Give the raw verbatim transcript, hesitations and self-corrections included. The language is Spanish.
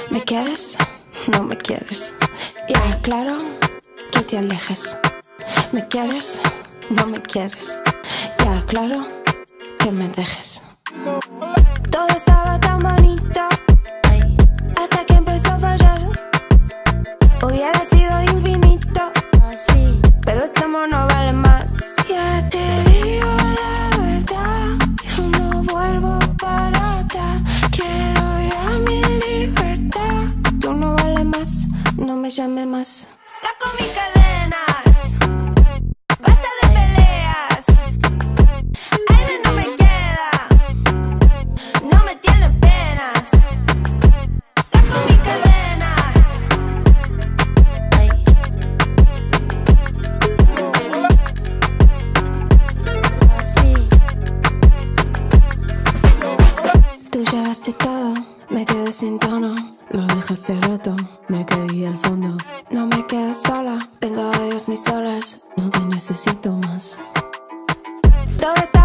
¿Me quieres? No me quieres. Ya, claro que te alejes. ¿Me quieres? No me quieres. Ya, claro que me dejes. Todo estaba tan bonito hasta que empezó a fallar. Hubiera sido infinito, pero este amor no vale más. Ya te digo la verdad, yo no vuelvo para atrás. Quiero ya mi libertad. Tú no vales más, no me llames más. Saco mis cadenas, basta de peleas. Aire no me queda, no me tiene penas. Saco mis cadenas. Tú llevaste todo, me quedé sin tono. Lo dejaste roto, me caí al fondo. No me quedo sola, tengo a Dios mis horas. No te necesito más. Todo está